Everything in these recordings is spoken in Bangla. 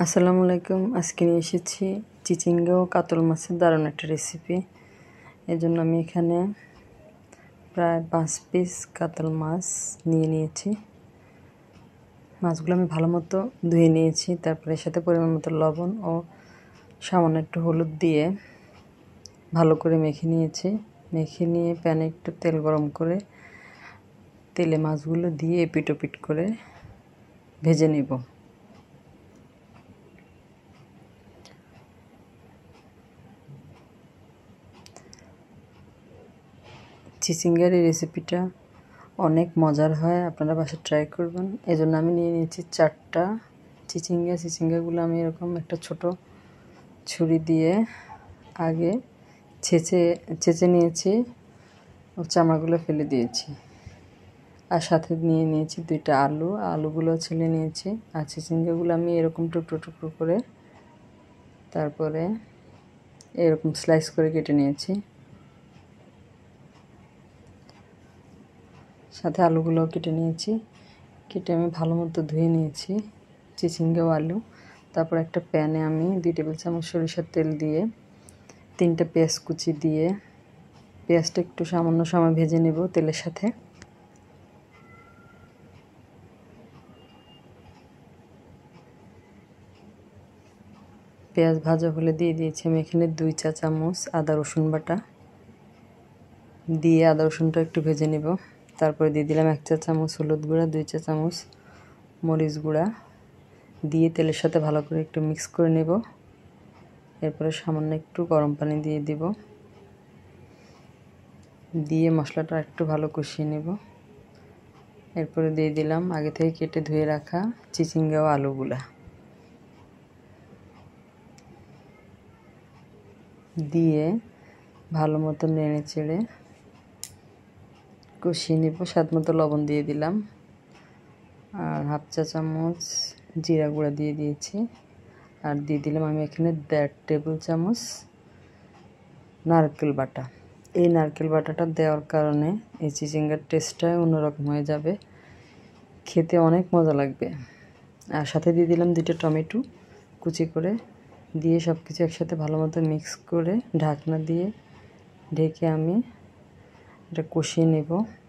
আসসালামু আলাইকুম। আজকে নিয়ে এসেছি চিচিঙ্গা ও কাতল মাছের দারুণ একটা রেসিপি। এই জন্য আমি এখানে প্রায় 5 পিস কাতল মাছ নিয়েছি। মাছগুলো আমি ভালো মতো ধুয়ে নিয়েছি। তারপরে এর সাথে পরিমাণ মতো লবণ ও সামান্য একটু হলুদ দিয়ে ভালো করে মেখে নিয়েছি। মেখে নিয়ে প্যানে একটু তেল গরম করে তেলে মাছগুলো দিয়ে এপিট ওপিট করে ভেজে নিব। চিচিঙ্গার এই রেসিপিটা অনেক মজার হয়, আপনারা বাসায় ট্রাই করবেন। এই জন্য আমি নিয়ে নিয়েছি 4টা চিচিঙ্গাগুলো আমি এরকম একটা ছোট ছুরি দিয়ে আগে ছেঁচে নিয়েছি ও চামড়াগুলো ফেলে দিয়েছি। আর সাথে নিয়ে নিয়েছি 2টা আলুগুলো ছিলে নিয়েছি। আর চিচিঙ্গাগুলো আমি এরকম টুকরো টুকরো করে তারপরে এরকম স্লাইস করে কেটে নিয়েছি। সাথে আলুগুলোও কেটে নিয়েছি। কেটে আমি ভালো মতো ধুয়ে নিয়েছি চিচিঙ্গা ও আলু। তারপর একটা প্যানে আমি 2 টেবিল চামচ সরিষার তেল দিয়ে 3টা পেঁয়াজ কুচি দিয়ে পেঁয়াজটা একটু সামান্য সময় ভেজে নেব তেলের সাথে। পেঁয়াজ ভাজা হলে দিয়ে দিয়েছি আমি এখানে 2 চা চামচ আদা রসুন বাটা দিয়ে আদা রসুনটা একটু ভেজে নেব। তারপরে দিয়ে দিলাম 1 চা চামচ হলুদ গুঁড়া, 2 চা চামচ মরিচ গুঁড়া দিয়ে তেলের সাথে ভালো করে একটু মিক্স করে নেব। এরপরে সামান্য একটু গরম পানি দিয়ে দিব, দিয়ে মশলাটা একটু ভালো কষিয়ে নেব। এরপরে দিয়ে দিলাম আগে থেকে কেটে ধুয়ে রাখা চিচিঙ্গা ও আলুগুলা দিয়ে ভালো মতো নেড়ে চেড়ে কষিয়ে নেব। স্বাদ মতো লবণ দিয়ে দিলাম আর 1/2 চা চামচ জিরা গুঁড়া দিয়ে দিয়েছি। আর দিয়ে দিলাম আমি এখানে 1.5 টেবিল চামচ নারকেল বাটা। এই নারকেল বাটাটা দেওয়ার কারণে এই চিচিঙ্গার টেস্টটাই অন্যরকম হয়ে যাবে, খেতে অনেক মজা লাগবে। আর সাথে দিয়ে দিলাম 2টা টমেটো কুচি করে দিয়ে সব কিছু একসাথে ভালো মতো মিক্স করে ঢাকনা দিয়ে ঢেকে আমি এটা কষিয়ে নেব।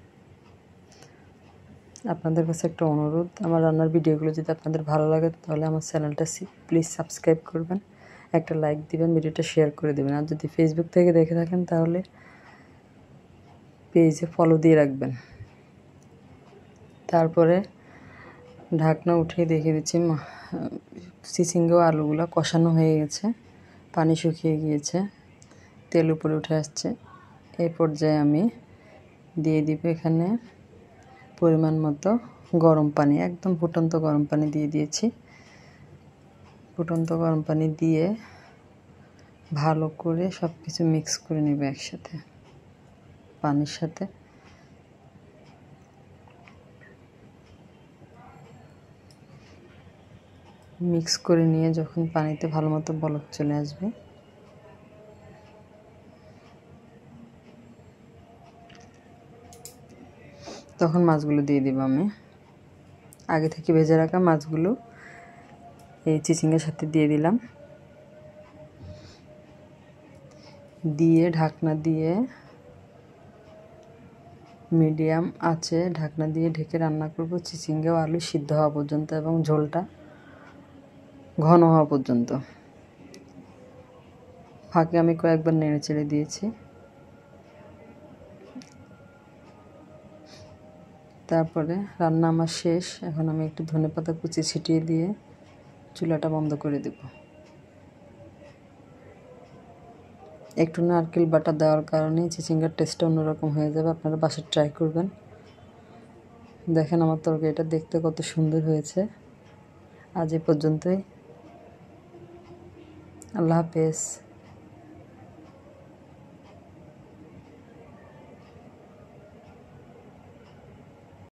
আপনাদের কাছে একটা অনুরোধ, আমার রান্নার ভিডিওগুলো যদি আপনাদের ভালো লাগে তাহলে আমার চ্যানেলটা প্লিজ সাবস্ক্রাইব করবেন, একটা লাইক দিবেন, ভিডিওটা শেয়ার করে দেবেন। আর যদি ফেসবুক থেকে দেখে থাকেন তাহলে পেজে ফলো দিয়ে রাখবেন। তারপরে ঢাকনা উঠিয়ে দেখে দিচ্ছি চিচিঙ্গা ও আলুগুলো কষানো হয়ে গেছে, পানি শুকিয়ে গিয়েছে, তেল উপরে উঠে আসছে। এই পর্যায়ে আমি দিয়ে দিব এখানে পরিমাণ মতো গরম পানি, একদম ফুটন্ত গরম পানি দিয়ে দিয়েছি। ফুটন্ত গরম পানি দিয়ে ভালো করে সব কিছু মিক্স করে নেব একসাথে পানির সাথে। মিক্স করে নিয়ে যখন পানিতে ভালো মতো বলক চলে আসবে তখন মাছগুলো দিয়ে দিব আমি। আগে থেকে ভেজে রাখা মাছগুলো এই চিচিঙ্গার সাথে দিয়ে দিলাম, দিয়ে ঢাকনা দিয়ে মিডিয়াম আঁচে ঢাকনা দিয়ে ঢেকে রান্না করব চিচিঙ্গা ও আলু সিদ্ধ হওয়া পর্যন্ত এবং ঝোলটা ঘন হওয়া পর্যন্ত। ফাঁকে আমি কয়েকবার নেড়ে চেড়ে দিয়েছি। তারপরে রান্না আমার শেষ। এখন আমি একটু ধনেপাতা কুচি ছিটিয়ে দিয়ে চুলাটা বন্ধ করে দেব। একটু নারকেল বাটা দেওয়ার কারণে চিচিঙ্গার টেস্টটা অন্যরকম হয়ে যাবে, আপনারা বাসায় ট্রাই করবেন। দেখেন আমার তরকারিটা দেখতে কত সুন্দর হয়েছে। আজ এই পর্যন্তই, আল্লাহ হাফেজ।